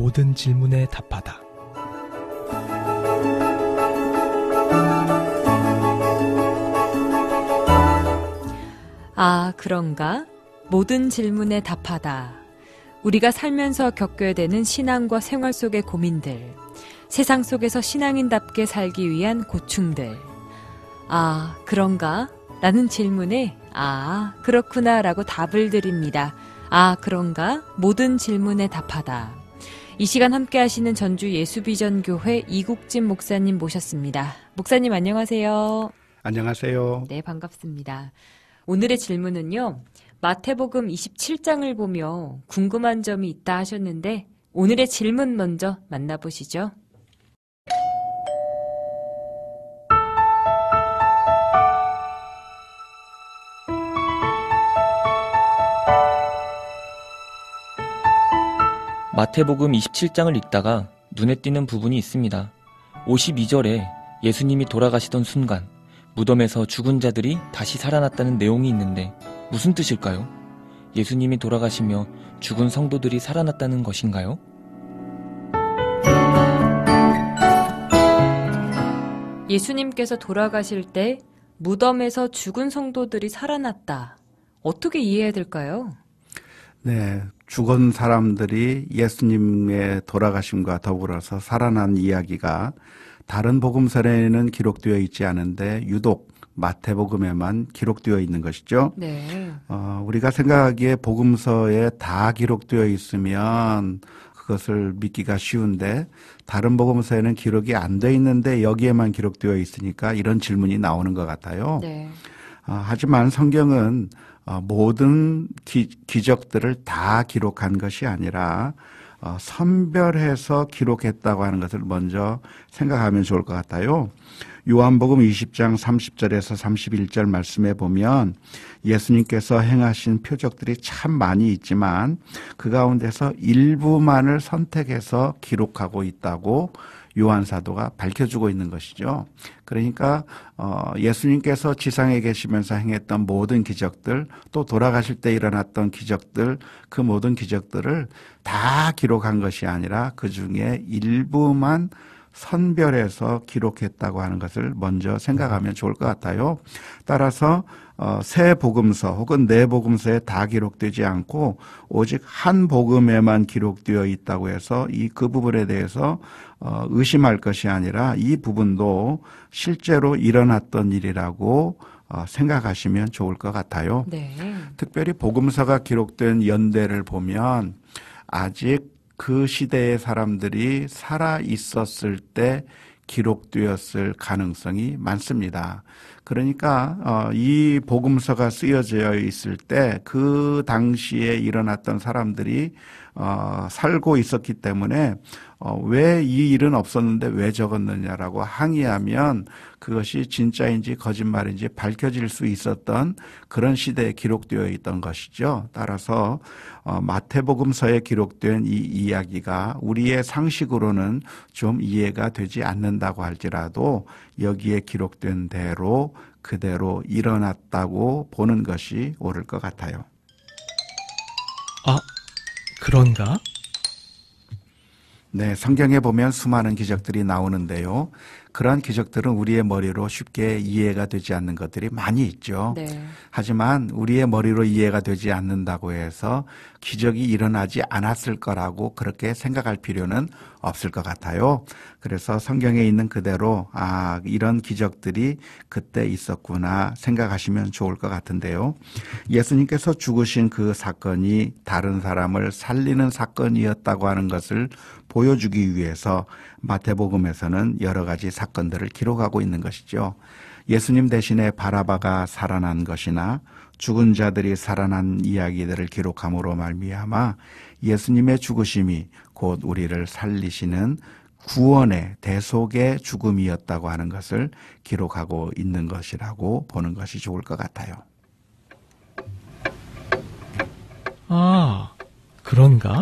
모든 질문에 답하다. 아, 그런가? 모든 질문에 답하다. 우리가 살면서 겪어야 되는 신앙과 생활 속의 고민들, 세상 속에서 신앙인답게 살기 위한 고충들. 아, 그런가? 라는 질문에 아, 그렇구나 라고 답을 드립니다. 아, 그런가? 모든 질문에 답하다. 이 시간 함께 하시는 전주 예수비전교회 이국진 목사님 모셨습니다. 목사님 안녕하세요. 안녕하세요. 네, 반갑습니다. 오늘의 질문은요. 마태복음 27장을 보며 궁금한 점이 있다 하셨는데 오늘의 질문 먼저 만나보시죠. 마태복음 27장을 읽다가 눈에 띄는 부분이 있습니다. 52절에 예수님이 돌아가시던 순간 무덤에서 죽은 자들이 다시 살아났다는 내용이 있는데 무슨 뜻일까요? 예수님이 돌아가시며 죽은 성도들이 살아났다는 것인가요? 예수님께서 돌아가실 때 무덤에서 죽은 성도들이 살아났다. 어떻게 이해해야 될까요? 네, 죽은 사람들이 예수님의 돌아가심과 더불어서 살아난 이야기가 다른 복음서에는 기록되어 있지 않은데 유독 마태복음에만 기록되어 있는 것이죠. 네. 우리가 생각하기에 복음서에 다 기록되어 있으면 그것을 믿기가 쉬운데 다른 복음서에는 기록이 안 돼 있는데 여기에만 기록되어 있으니까 이런 질문이 나오는 것 같아요. 네. 하지만 성경은 모든 기적들을 다 기록한 것이 아니라 선별해서 기록했다고 하는 것을 먼저 생각하면 좋을 것 같아요. 요한복음 20장 30절에서 31절 말씀에 보면 예수님께서 행하신 표적들이 참 많이 있지만 그 가운데서 일부만을 선택해서 기록하고 있다고 요한 사도가 밝혀주고 있는 것이죠. 그러니까 예수님께서 지상에 계시면서 행했던 모든 기적들, 또 돌아가실 때 일어났던 기적들, 그 모든 기적들을 다 기록한 것이 아니라 그 중에 일부만 선별해서 기록했다고 하는 것을 먼저 생각하면 좋을 것 같아요. 따라서 세 복음서 혹은 네 복음서에 다 기록되지 않고 오직 한 복음에만 기록되어 있다고 해서 그 부분에 대해서 의심할 것이 아니라 이 부분도 실제로 일어났던 일이라고 생각하시면 좋을 것 같아요. 네. 특별히 복음서가 기록된 연대를 보면 아직 그 시대의 사람들이 살아 있었을 때 기록되었을 가능성이 많습니다. 그러니까 이 복음서가 쓰여져 있을 때 그 당시에 일어났던 사람들이 살고 있었기 때문에 왜 이 일은 없었는데 왜 적었느냐라고 항의하면 그것이 진짜인지 거짓말인지 밝혀질 수 있었던 그런 시대에 기록되어 있던 것이죠. 따라서 마태복음서에 기록된 이 이야기가 우리의 상식으로는 좀 이해가 되지 않는다고 할지라도 여기에 기록된 대로 그대로 일어났다고 보는 것이 옳을 것 같아요. 아, 그런가? 네, 성경에 보면 수많은 기적들이 나오는데요. 그러한 기적들은 우리의 머리로 쉽게 이해가 되지 않는 것들이 많이 있죠. 네. 하지만 우리의 머리로 이해가 되지 않는다고 해서 기적이 일어나지 않았을 거라고 그렇게 생각할 필요는 없을 것 같아요. 그래서 성경에 있는 그대로 이런 기적들이 그때 있었구나 생각하시면 좋을 것 같은데요. 예수님께서 죽으신 그 사건이 다른 사람을 살리는 사건이었다고 하는 것을 보여주기 위해서 마태복음에서는 여러 가지 사건들을 기록하고 있는 것이죠. 예수님 대신에 바라바가 살아난 것이나 죽은 자들이 살아난 이야기들을 기록함으로 말미암아 예수님의 죽으심이 곧 우리를 살리시는 구원의 대속의 죽음이었다고 하는 것을 기록하고 있는 것이라고 보는 것이 좋을 것 같아요. 아, 그런가?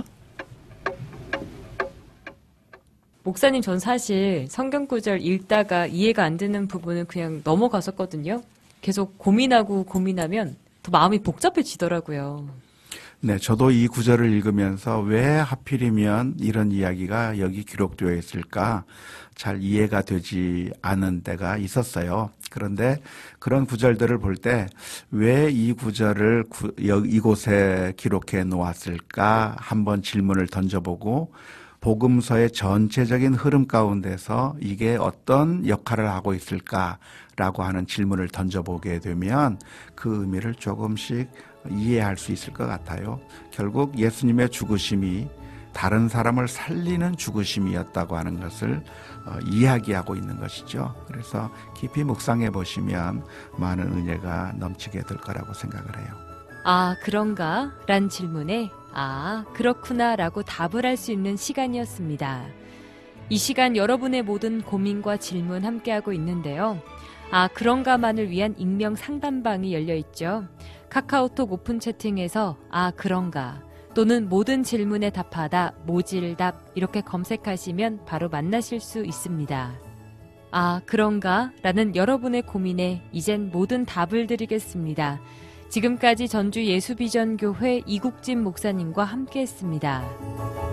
목사님, 전 사실 성경 구절 읽다가 이해가 안 되는 부분은 그냥 넘어갔었거든요. 계속 고민하면 더 마음이 복잡해지더라고요. 네, 저도 이 구절을 읽으면서 왜 하필이면 이런 이야기가 여기 기록되어 있을까 잘 이해가 되지 않은 때가 있었어요. 그런데 그런 구절들을 볼 때 왜 이 구절을 이곳에 기록해 놓았을까 한번 질문을 던져보고 복음서의 전체적인 흐름 가운데서 이게 어떤 역할을 하고 있을까라고 하는 질문을 던져보게 되면 그 의미를 조금씩 이해할 수 있을 것 같아요. 결국 예수님의 죽으심이 다른 사람을 살리는 죽으심이었다고 하는 것을 이야기하고 있는 것이죠. 그래서 깊이 묵상해 보시면 많은 은혜가 넘치게 될 거라고 생각을 해요. 아, 그런가? 란 질문에 아, 그렇구나 라고 답을 할 수 있는 시간이었습니다. 이 시간 여러분의 모든 고민과 질문 함께하고 있는데요. 아, 그런가만을 위한 익명 상담방이 열려있죠. 카카오톡 오픈 채팅에서 아, 그런가 또는 모든 질문에 답하다, 모질답 이렇게 검색하시면 바로 만나실 수 있습니다. 아, 그런가? 라는 여러분의 고민에 이젠 모든 답을 드리겠습니다. 지금까지 전주 예수비전교회 이국진 목사님과 함께했습니다.